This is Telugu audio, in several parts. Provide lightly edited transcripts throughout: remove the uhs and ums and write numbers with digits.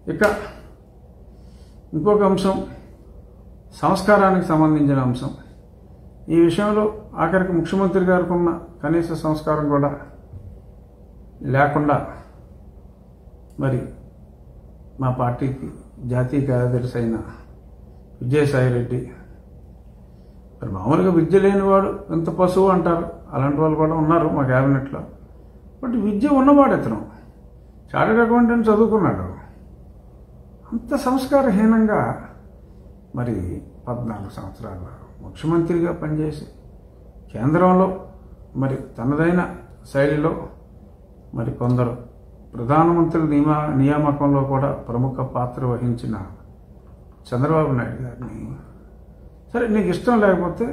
ఇక ఇంకొక అంశం సంస్కారానికి సంబంధించిన అంశం. ఈ విషయంలో ఆఖరికి ముఖ్యమంత్రి గారికి ఉన్న కనీస సంస్కారం కూడా లేకుండా మరి మా పార్టీకి జాతీయ కార్యదర్శి అయిన విజయసాయిరెడ్డి, మరి మామూలుగా విద్య లేనివాడు ఎంత పశువు అంటారు, అలాంటి వాళ్ళు కూడా ఉన్నారు మా క్యాబినెట్లో. బట్ విద్య ఉన్నవాడు ఇతను చార్టెడ్ అకౌంటెంట్ చదువుకున్నాడు. అంత సంస్కారహీనంగా మరి 14 సంవత్సరాలు ముఖ్యమంత్రిగా పనిచేసి కేంద్రంలో మరి తనదైన శైలిలో మరి కొందరు ప్రధానమంత్రి నియామకంలో కూడా ప్రముఖ పాత్ర వహించిన చంద్రబాబు నాయుడు గారిని, సరే నీకు ఇష్టం లేకపోతే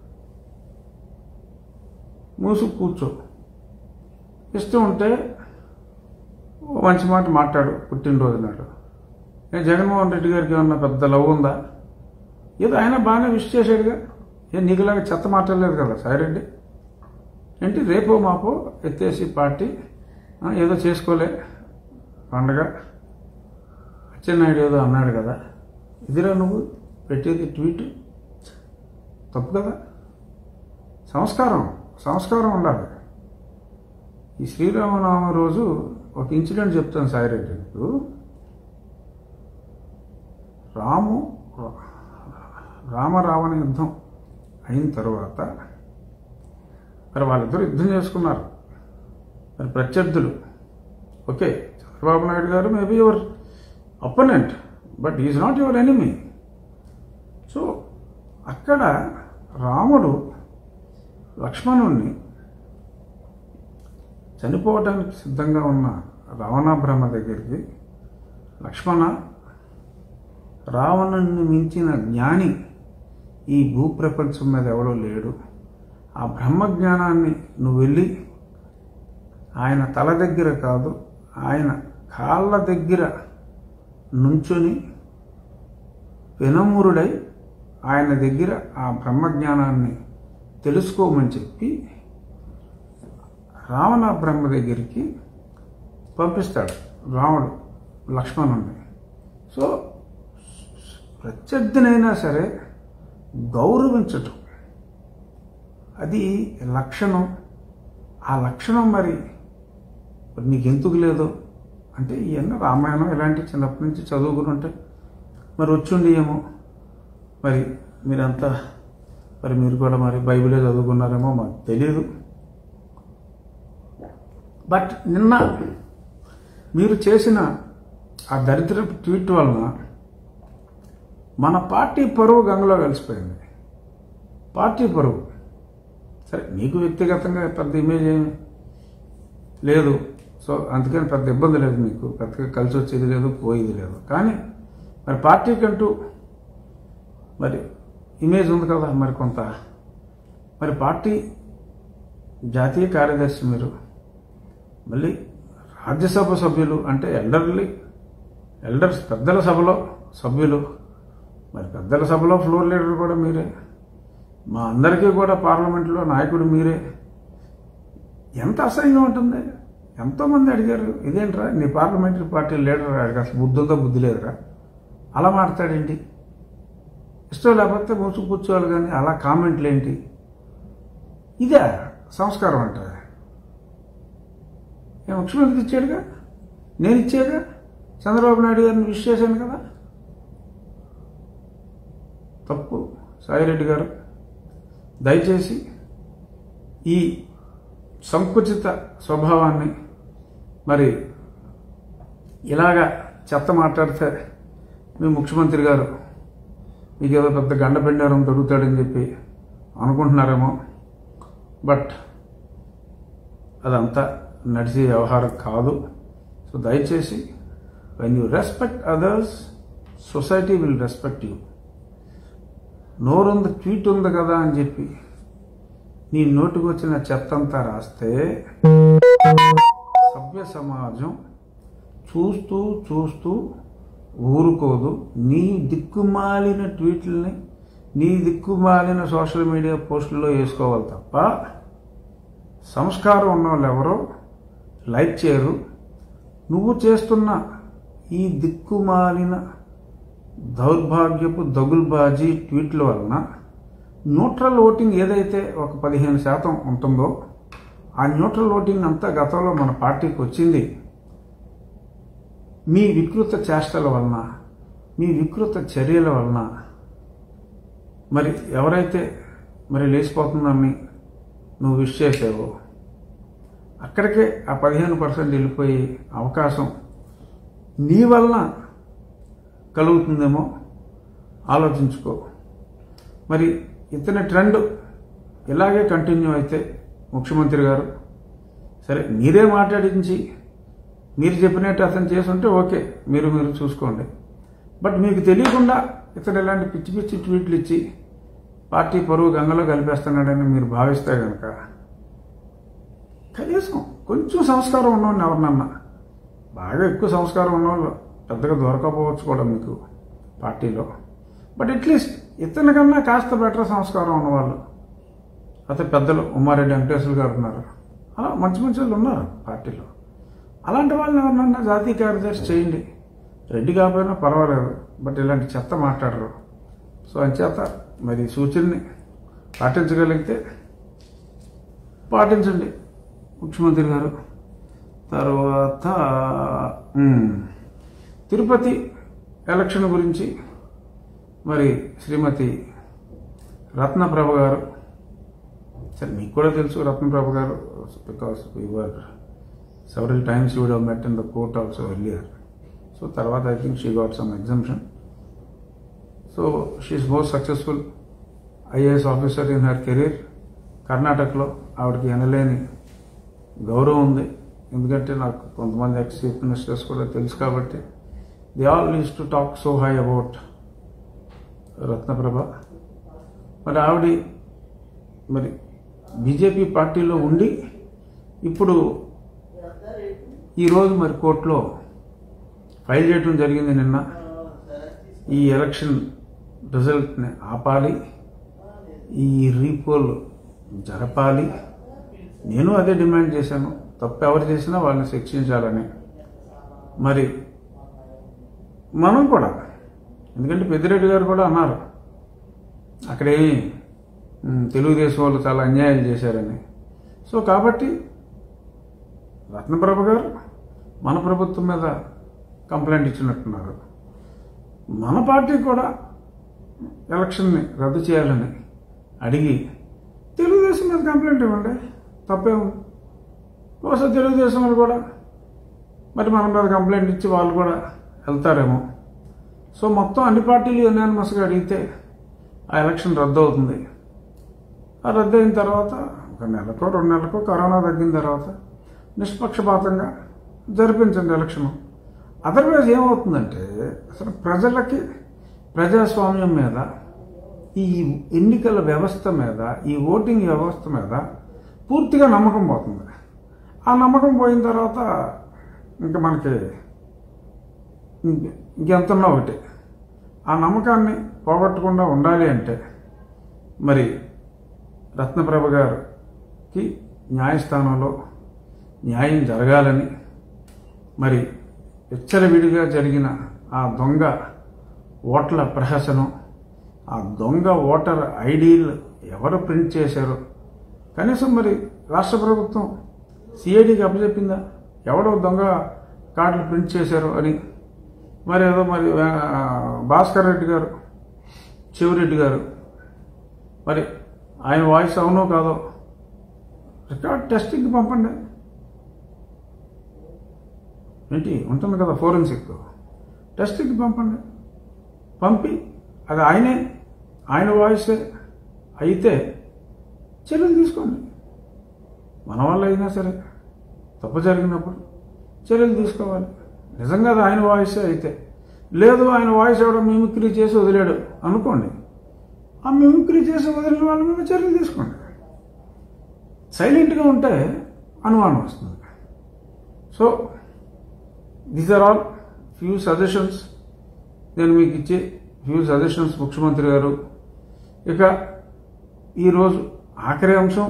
మూసు కూర్చో, ఇష్టం ఉంటే మంచి మాట మాట్లాడు పుట్టినరోజు నాడు. నేను జగన్మోహన్ రెడ్డి గారికి ఏమన్నా పెద్ద లవ్ ఉందా? ఏదో ఆయన బాగానే విష్ చేశాడుగా, నీకులాగా చెత్త మాట్లాడలేదు కదా సాయిరెడ్డి. ఏంటి రేపో మాపో ఎత్తేసి పార్టీ ఏదో చేసుకోలే పండగ, అచ్చెన్నాయుడు ఏదో అన్నాడు కదా, ఇదిరా నువ్వు పెట్టేది ట్వీట్, తప్పు కదా. సంస్కారం ఉండాలి. ఈ శ్రీరామనవమి రోజు ఒక ఇన్సిడెంట్ చెప్తాను సాయిరెడ్డికు. రామరావణ యుద్ధం అయిన తర్వాత మరి వాళ్ళిద్దరూ యుద్ధం చేసుకున్నారు. మరి ప్రత్యర్థులు, okay Chandrababu Naidu garu maybe your opponent, but is not your enemy. So అక్కడ రాముడు లక్ష్మణుణ్ణి చనిపోవడానికి సిద్ధంగా ఉన్న రావణ బ్రహ్మ దగ్గరికి, లక్ష్మణ, రావణుణ్ణి మించిన జ్ఞాని ఈ భూప్రపంచం మీద ఎవడో లేడు. ఆ బ్రహ్మజ్ఞానాన్ని నువ్వు వెళ్ళి ఆయన తల దగ్గర కాదు, ఆయన కాళ్ళ దగ్గర నుంచుని వినమ్రుడై ఆయన దగ్గర ఆ బ్రహ్మజ్ఞానాన్ని తెలుసుకోమని చెప్పి రావణ బ్రహ్మ దగ్గరికి పంపిస్తాడు రాముడు లక్ష్మణుణ్ణి. సో ప్రత్యర్థినైనా సరే గౌరవించటం అది లక్షణం. ఆ లక్షణం మరి నీకెందుకు లేదు అంటే, ఇవన్నీ రామాయణం ఇలాంటి చిన్నప్పటి నుంచి చదువుకుని ఉంటే మరి వచ్చుండి ఏమో, మరి మీరంతా మరి మీరు కూడా మరి బైబిలే చదువుకున్నారేమో మాకు తెలియదు. బట్ నిన్న మీరు చేసిన ఆ దరిద్రపు ట్వీట్ వలన మన పార్టీ పరువు గంగలో కలిసిపోయింది. పార్టీ పరువు, సరే నీకు వ్యక్తిగతంగా పెద్ద ఇమేజ్ ఏమి లేదు, సో అందుకని పెద్ద ఇబ్బంది లేదు, మీకు పెద్దగా కలిసి వచ్చేది లేదు, పోయేది లేదు. కానీ మరి పార్టీకంటూ మరి ఇమేజ్ ఉంది కదా మరి కొంత. మరి పార్టీ జాతీయ కార్యదర్శి మీరు, మళ్ళీ రాజ్యసభ సభ్యులు అంటే ఎల్డర్స్ పెద్దల సభలో సభ్యులు, మరి పెద్దల సభలో ఫ్లోర్ లీడర్ కూడా మీరే, మా అందరికీ కూడా పార్లమెంట్లో నాయకుడు మీరే. ఎంత అసహ్యంగా ఉంటుంది. ఎంతోమంది అడిగారు, ఇదేంట్రా నీ పార్లమెంటరీ పార్టీ లీడర్ అడిగి అసలు బుద్ధి ఉందో బుద్ధి లేదురా, అలా మాట్లాడేంటి, ఇష్టం లేకపోతే మూసు కూర్చోవాలి, కానీ అలా కామెంట్లు ఏంటి, ఇదే సంస్కారం అంటారు. ముఖ్యమంత్రి ఇచ్చాడుగా, నేను ఇచ్చాగా, చంద్రబాబు నాయుడు గారిని విష్ చేశాను కదా. తప్పు సాయిరెడ్డి గారు, దయచేసి ఈ సంకుచిత స్వభావాన్ని, మరి ఇలాగా చెత్త మాట్లాడితే మీ ముఖ్యమంత్రి గారు మీకు ఏదో పెద్ద గండపెండారం దొరుకుతాడని చెప్పి అనుకుంటున్నారేమో, బట్ అదంతా నడిచే వ్యవహారం కాదు. సో దయచేసి when you respect others, society will respect you. నోరుంది ట్వీట్ ఉంది కదా అని చెప్పి నీ నోటికి వచ్చిన చెత్తంతా రాస్తే సభ్య సమాజం చూస్తూ చూస్తూ ఊరుకోదు. నీ దిక్కుమాలిన ట్వీట్లని, నీ దిక్కుమాలిన సోషల్ మీడియా పోస్టుల్లో వేసుకోవాలి తప్ప సంస్కారం ఉన్న వాళ్ళు ఎవరో లైక్ చేయరు. నువ్వు చేస్తున్న ఈ దిక్కుమాలిన దౌర్భాగ్యపు దగుల్బాజీ ట్వీట్ల వలన న్యూట్రల్ ఓటింగ్ ఏదైతే ఒక 15% ఉంటుందో ఆ న్యూట్రల్ ఓటింగ్ అంతా గతంలో మన పార్టీకి వచ్చింది మీ వికృత చేష్టల వలన, మీ వికృత చర్యల వలన. మరి ఎవరైతే మరి లేచిపోతుందని నువ్వు విష్ చేసావో అక్కడికే ఆ 15% వెళ్ళిపోయి అవకాశం నీ వలన కలుగుతుందేమో ఆలోచించుకో. మరి ఇతని ట్రెండ్ ఇలాగే కంటిన్యూ అయితే ముఖ్యమంత్రి గారు సరే మీరే మాట్లాడించి మీరు చెప్పినట్టు అతను చేసుంటే ఓకే, మీరు చూసుకోండి. బట్ మీకు తెలియకుండా ఇతను ఇలాంటి పిచ్చి పిచ్చి ట్వీట్లు ఇచ్చి పార్టీ పరువు గంగలో కలిపేస్తున్నాడని మీరు భావిస్తే కనుక కనీసం కొంచెం సంస్కారం ఉన్నవాడిని ఎవరినన్నా, బాగా ఎక్కువ సంస్కారం ఉన్నవాళ్ళు పెద్దగా దొరకపోవచ్చు కూడా మీకు పార్టీలో, బట్ అట్లీస్ట్ ఇతని కన్నా కాస్త బెటర్ సంస్కారం ఉన్నవాళ్ళు అయితే పెద్దలు ఉమ్మారెడ్డి వెంకటేశ్వర గారు ఉన్నారు, అలా మంచి మంచి వాళ్ళు ఉన్నారు పార్టీలో. అలాంటి వాళ్ళని ఎవరినన్నా జాతీయ కార్యదర్శి చేయండి, రెడ్డి కాకపోయినా పర్వాలేదు, బట్ ఇలాంటి చెత్త మాట్లాడరు. సో అంచేత మరి సూచనని పాటించగలిగితే పాటించండి ముఖ్యమంత్రి గారు. తర్వాత తిరుపతి ఎలక్షన్ గురించి మరి శ్రీమతి రత్నప్రభ గారు, సరే మీకు కూడా తెలుసు Ratnaprabha garu, because we were several times you would have met in the court also earlier. So తర్వాత I think she got some exemption. So she is most successful IAS officer in her career. కర్ణాటకలో ఆవిడకి ఎనలేని గౌరవం ఉంది, ఎందుకంటే నాకు కొంతమంది ఎక్స్ చీఫ్ మినిస్టర్స్ కూడా తెలుసు కాబట్టి they all used to talk so high about Ratnaprabha. మరి ఆవిడ మరి బీజేపీ పార్టీలో ఉండి ఇప్పుడు ఈరోజు మరి కోర్టులో ఫైల్ చేయడం జరిగింది. నిన్న ఈ ఎలక్షన్ రిజల్ట్ని ఆపాలి, ఈ రీపోల్ జరపాలి. నేను అదే డిమాండ్ చేశాను, తప్పు ఎవరు చేసినా వాళ్ళని శిక్షించాలని. మరి మనం కూడా, ఎందుకంటే పెద్దిరెడ్డి గారు కూడా అన్నారు అక్కడేమి తెలుగుదేశం వాళ్ళు చాలా అన్యాయాలు చేశారని. సో కాబట్టి రత్నప్రభ గారు మన ప్రభుత్వం మీద కంప్లైంట్ ఇచ్చినట్టున్నారు. మన పార్టీ కూడా ఎలక్షన్ని రద్దు చేయాలని అడిగి తెలుగుదేశం మీద కంప్లైంట్ ఇవ్వండి, తప్పేముంది. బహుశా తెలుగుదేశం వాళ్ళు కూడా మరి మన మీద కంప్లైంట్ ఇచ్చి వాళ్ళు కూడా వెళ్తారేమో. సో మొత్తం అన్ని పార్టీలు యునానిమస్గా అడిగితే ఆ ఎలక్షన్ రద్దు అవుతుంది. ఆ రద్దు అయిన తర్వాత ఒక నెలకో 2 నెలలకో కరోనా తగ్గిన తర్వాత నిష్పక్షపాతంగా జరిపించండి ఎలక్షన్. అదర్వైజ్ ఏమవుతుందంటే అసలు ప్రజలకి ప్రజాస్వామ్యం మీద, ఈ ఎన్నికల వ్యవస్థ మీద, ఈ ఓటింగ్ వ్యవస్థ మీద పూర్తిగా నమ్మకం పోతుంది. ఆ నమ్మకం పోయిన తర్వాత ఇంకా మనకి ఇంకెంతన్నా ఒకటి. ఆ నమ్మకాన్ని పోగొట్టకుండా ఉండాలి అంటే మరి రత్నప్రభ గారికి న్యాయస్థానంలో న్యాయం జరగాలని, మరి విచ్చలవిడిగా జరిగిన ఆ దొంగ ఓట్ల ప్రహసనం, ఆ దొంగ ఓటర్ ఐడీలు ఎవరు ప్రింట్ చేశారో కనీసం మరి రాష్ట్ర ప్రభుత్వం సిఐడికి అప్పచెప్పిందా ఎవడో దొంగ కార్డులు ప్రింట్ చేశారు అని. మరి ఏదో మరి భాస్కర్ రెడ్డి గారు, చెవిరెడ్డి గారు, మరి ఆయన వాయిస్ అవునో కాదో రికార్డ్ టెస్టింగ్కి పంపండి. ఏంటి ఉంటుంది కదా ఫోరెన్సిక్ టెస్టింగ్కి పంపండి. పంపి అది ఆయన వాయిసే అయితే చర్యలు తీసుకోండి. మన వల్ల అయినా సరే తప్పు జరిగినప్పుడు చర్యలు తీసుకోవాలి. నిజంగా అది ఆయన వాయిసే అయితే, లేదు ఆయన వాయిస్ ఎవడో మిమిక్రీ చేసి వదిలేడు అనుకోండి, ఆ మిమిక్రీ చేసి వదిలిన వాళ్ళ మీద చర్యలు తీసుకోండి. సైలెంట్గా ఉంటే అనుమానం వస్తుంది. So these are all few suggestions, నేను మీకు ఇచ్చే ఫ్యూ సజెషన్స్ ముఖ్యమంత్రి గారు. ఇక ఈరోజు ఆఖరి అంశం,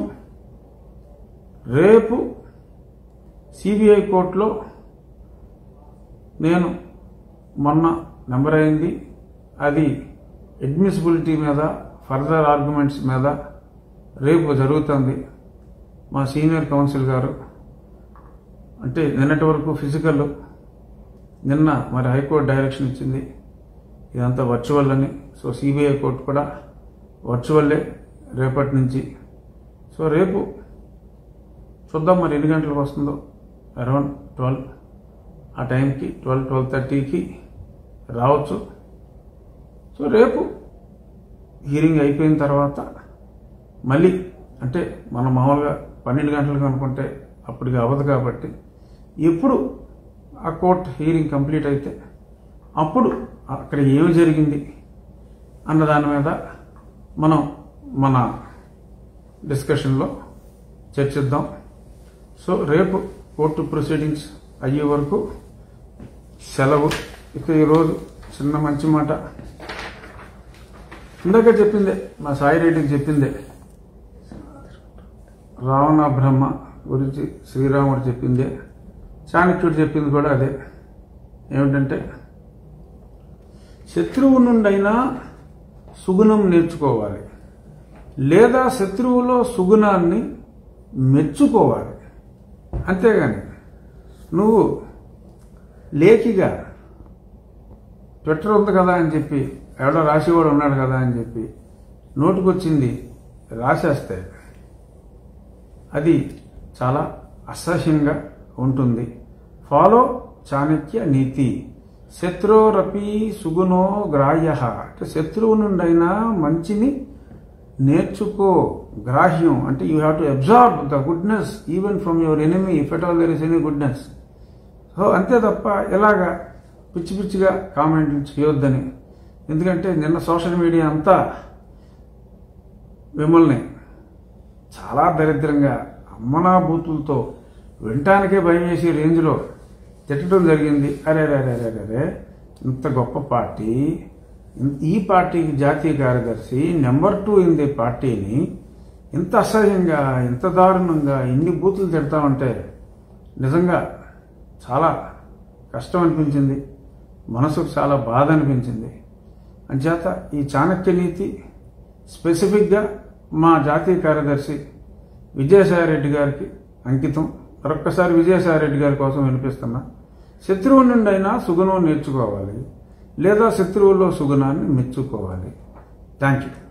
రేపు సిబిఐ కోర్టులో నేను మొన్న నెంబర్ అయింది. అది అడ్మిసిబిలిటీ మీద, ఫర్దర్ ఆర్గ్యుమెంట్స్ మీద రేపు జరుగుతుంది. మా సీనియర్ కౌన్సిల్ గారు అంటే నిన్నటి వరకు ఫిజికల్, నిన్న మరి హైకోర్టు డైరెక్షన్ ఇచ్చింది ఇదంతా వర్చువల్ అని. సో సిబిఐ కోర్టు కూడా వర్చువల్లే రేపటి నుంచి. సో రేపు చూద్దాం మరి ఎన్ని గంటలకు వస్తుందో. అరౌండ్ 12 ఆ టైంకి 12-12:30కి రావచ్చు. సో రేపు హీరింగ్ అయిపోయిన తర్వాత మళ్ళీ అంటే మనం మామూలుగా 12 గంటలకు అనుకుంటే అప్పటికి అవ్వదు కాబట్టి ఎప్పుడు ఆ కోర్ట్ హీరింగ్ కంప్లీట్ అయితే అప్పుడు అక్కడ ఏమి జరిగింది అన్న దాని మీద మనం మన డిస్కషన్లో చర్చిద్దాం. సో రేపు కోర్టు ప్రొసీడింగ్స్ అయ్యే వరకు సెలవు. ఇక ఈరోజు చిన్న మంచి మాట ఇందాక చెప్పిందే, మా సాయిరెడ్డికి చెప్పిందే, రావణ బ్రహ్మ గురించి శ్రీరాముడు చెప్పిందే, చాణక్యుడు చెప్పింది కూడా అదే. ఏమిటంటే శత్రువు నుండైనా సుగుణం నేర్చుకోవాలి, లేదా శత్రువులో సుగుణాన్ని మెచ్చుకోవాలి. అంతేగాని నువ్వు లేఖిగా ట్విట్టర్ ఉంది కదా అని చెప్పి, ఎవడో రాసేవాడు ఉన్నాడు కదా అని చెప్పి నోటుకొచ్చింది రాసేస్తే అది చాలా అసహ్యంగా ఉంటుంది. ఫాలో చాణక్య నీతి, శత్రోరపి సుగుణో గ్రాహ్య. అంటే శత్రువు నుండైనా మంచిని నేర్చుకో. గ్రాహ్యం అంటే you have to absorb the goodness even from your enemy if at all there is any goodness. So అంతే తప్ప ఇలాగా పిచ్చి పిచ్చిగా కామెంట్లు చేయొద్దని. ఎందుకంటే నిన్న సోషల్ మీడియా అంతా మిమ్మల్ని చాలా దరిద్రంగా అమ్మనా బూతులతో వినటానికే భయం వేసే రేంజ్లో తిట్టడం జరిగింది. అరే ఇంత గొప్ప పార్టీ, ఈ పార్టీకి జాతీయ కార్యదర్శి నెంబర్ 2 ఇన్ ది పార్టీని ఇంత అసహ్యంగా, ఇంత దారుణంగా ఇన్ని బూతులు తిడతామంటే నిజంగా చాలా కష్టం అనిపించింది, మనసుకు చాలా బాధ అనిపించింది. అంచేత ఈ చాణక్య నీతి స్పెసిఫిక్గా మా జాతీయ కార్యదర్శి విజయసాయిరెడ్డి గారికి అంకితం. మరొక్కసారి విజయసాయిరెడ్డి గారి కోసం వినిపిస్తున్నా. శత్రువు నుండైనా సుగుణం నేర్చుకోవాలి, లేదా శత్రువులో సుగుణాన్ని మెచ్చుకోవాలి. Thank you.